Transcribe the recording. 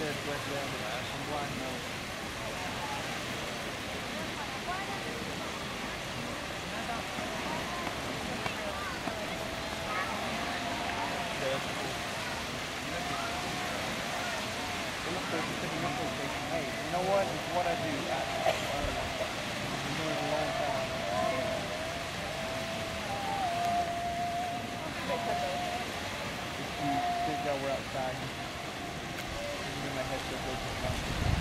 says wet weather. I'm blind now. Hey, you know what? It's what I do. I've been doing it a long time. If you think that we're outside, and then my headset goes to the